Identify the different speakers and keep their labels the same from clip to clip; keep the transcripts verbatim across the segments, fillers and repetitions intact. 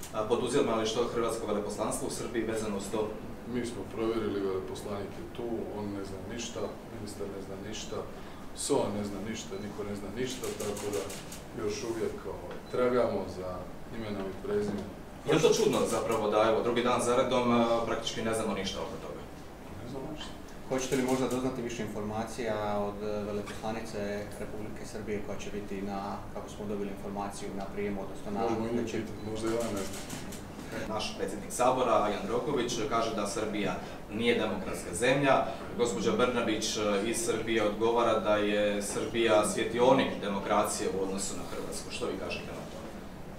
Speaker 1: Poduzima li što hrvatsko veleposlanstvo u Srbiji vezano uz to?
Speaker 2: Mi smo provjerili, veleposlanik je tu, on ne zna ništa, ministar ne zna ništa, S O A ne zna ništa, niko ne zna ništa, tako da još uvijek tragamo za imenom i prezimenom.
Speaker 1: Je li to čudno zapravo da evo drugi dan zaredom praktički ne znamo ništa oko toga?
Speaker 2: Ne znamo ništa.
Speaker 3: Hoćete li možda doznati više informacija od veleposlanice Republike Srbije koja će biti na, kako smo dobili informaciju, na prijemu, odnosno na...
Speaker 2: Možemo i pitati, možda ja ne znam.
Speaker 1: Naš predsjednik Sabora, Ani Brnabić, kaže da Srbija nije demokratska zemlja. Gospođa Brnabić iz Srbije odgovara da je Srbija svjetionik demokracije u odnosu na Hrvatsku. Što vi kažete na to?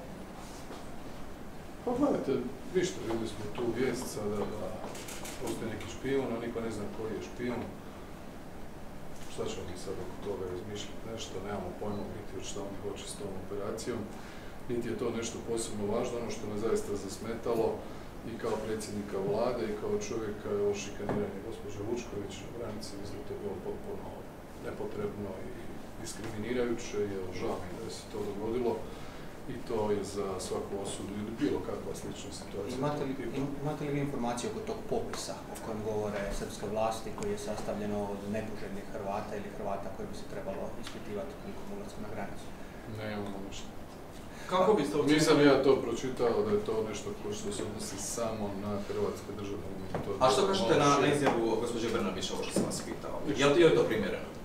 Speaker 2: Pa gledajte, ništa, vidjeli smo tu vijest sada da postoji neki špijun, a niko ne zna koji je špijun. Šta ćemo mi sad oko toga razmišljati nešto, nemamo pojma biti šta oni hoće s tom operacijom. Niti je to nešto posebno važno, ono što me zaista zasmetalo i kao predsjednika vlade i kao čovjeka je ovo šikaniranje gospođe Vučković na granici, mislim da je bilo potpuno nepotrebno i diskriminirajuće, jer žao mi da je se to dogodilo i to je za svaku osudu ili bilo kakva slična situacija.
Speaker 3: Imate li, imate li informacije oko tog popisa o kojem govore srpske vlasti koji je sastavljeno od nepoželjnih Hrvata ili Hrvata koji bi se trebalo ispitivati prilikom ulaska na granicu?
Speaker 2: Ne imamo ništa.
Speaker 1: Kako biste ocjenili?
Speaker 2: Nisam ja to pročitao da je to nešto koje što se odnosi samo na hrvatske države.
Speaker 1: A što kažete na izjavu gospođe Brnabić, ovo što sam vas pitao? Je li to primjereno?